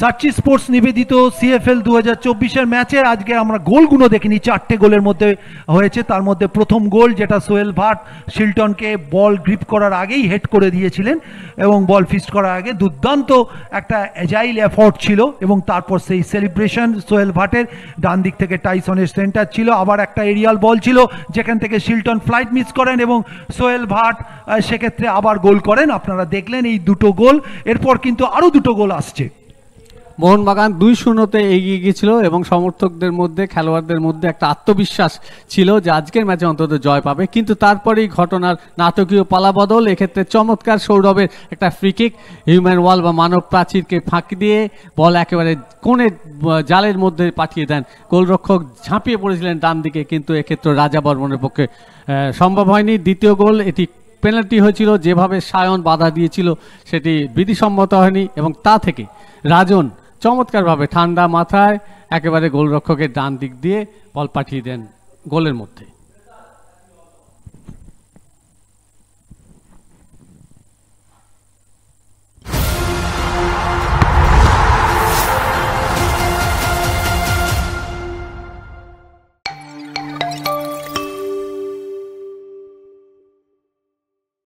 সার্চি sports নিবেদিত CFL 2024-এর ম্যাচের আজকে আমরা গোলগুলো দেখিনি। 4টে গোলের মধ্যে হয়েছে, তার মধ্যে প্রথম গোল যেটা সোহেল ভাট শিল্টনকে বল গ্রিপ করার আগেই হেড করে দিয়েছিলেন এবং বল ফিস্ট করার আগে দুর্দান্ত একটা অ্যাজাইল এফোর্ট ছিল এবং তারপর সেই সেলিব্রেশন সোহেল ভাটের। ডান দিক থেকে টাইসনের সেন্টার ছিল, আবার একটা এরিয়াল বল ছিল যেখান থেকে শিল্টন ফ্লাইট মিস করেন এবং সোহেল ভাট সেক্ষেত্রে আবার গোল করেন। আপনারা দেখলেন এই দুটো গোল, এরপর কিন্তু আরও দুটো গোল আসছে। মোহনবাগান 2-0-তে এগিয়ে গিয়েছিল এবং সমর্থকদের মধ্যে খেলোয়াড়দের মধ্যে একটা আত্মবিশ্বাস ছিল যে আজকের ম্যাচে অন্তত জয় পাবে, কিন্তু তারপরেই ঘটনার নাটকীয় পালাবদল। এক্ষেত্রে চমৎকার সৌরভের একটা ফ্রিকিক, হিউম্যান ওয়াল বা মানব প্রাচীরকে ফাঁকি দিয়ে বল একেবারে কোণে জালের মধ্যে পাঠিয়ে দেন। গোলরক্ষক ঝাঁপিয়ে পড়েছিলেন ডান দিকে, কিন্তু এক্ষেত্রে রাজা বর্মনের পক্ষে সম্ভব হয়নি। দ্বিতীয় গোল এটি পেনাল্টি হয়েছিল, যেভাবে সায়ন বাধা দিয়েছিল সেটি বিধিসম্মত হয়নি এবং তা থেকে রাজন চমৎকারভাবে ঠান্ডা মাথায় একেবারে গোলরক্ষকের ডান দিক দিয়ে বল পাঠিয়ে দেন গোলের মধ্যে।